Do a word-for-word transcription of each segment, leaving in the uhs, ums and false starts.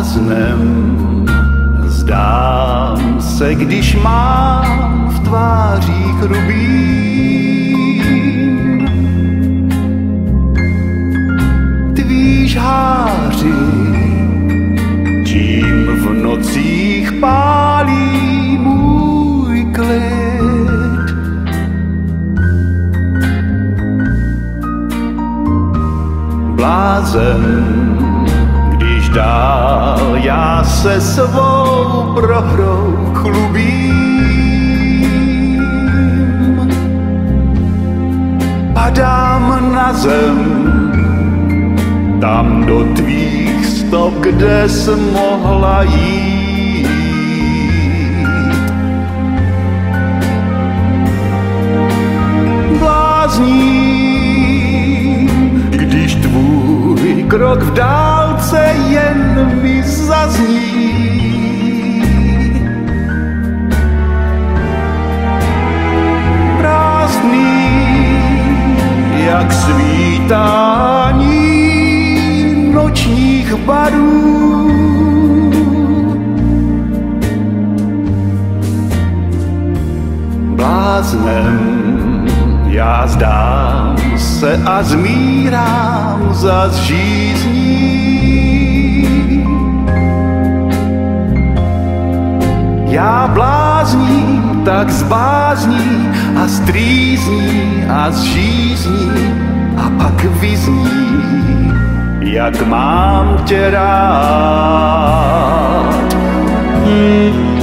Bláznem zdám se, když mám v tvářích rubín tvý žháři, čím v nocích pálí můj klid. Blázen, když dál já se svou prohrou chlubím, padám na zem, tam do tvých stop, kde jsi mohla jít. Blázním, když tvůj krok v dálce jen mi zazní. Prázdný, jak svítání nočních barů. Bláznem já zdám se a zmírám zas žízní. Já blázním, tak zbázní a strýzní a zžízní a pak vyzní, jak mám tě rád. Hmm.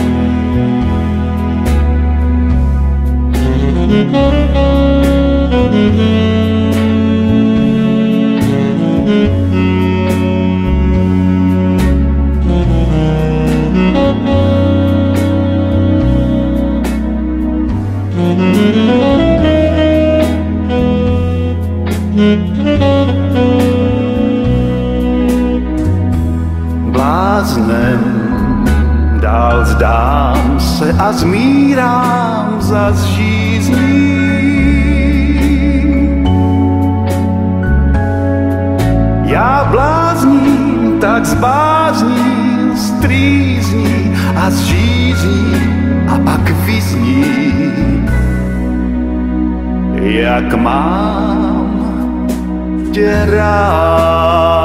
Bláznem dál zdám se a zmírám zas žízní. Já blázním, tak zbázním, strýzní a zžízní a pak vyzní, jak mám tě rád.